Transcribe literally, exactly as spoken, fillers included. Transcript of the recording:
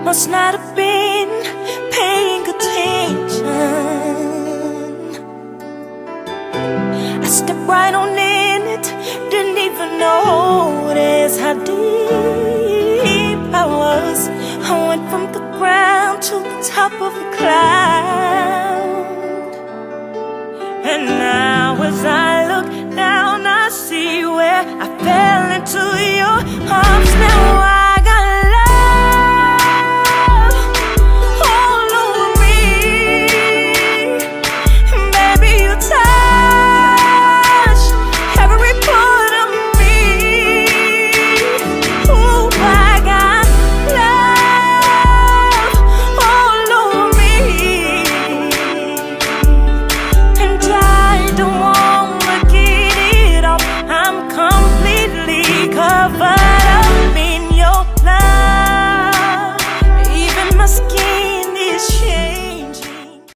must not have been paying attention. I stepped right on in it, didn't even notice how deep I was. I went from the ground to the top of a cloud. And now as I look down, I see where I fell into your arms. Now I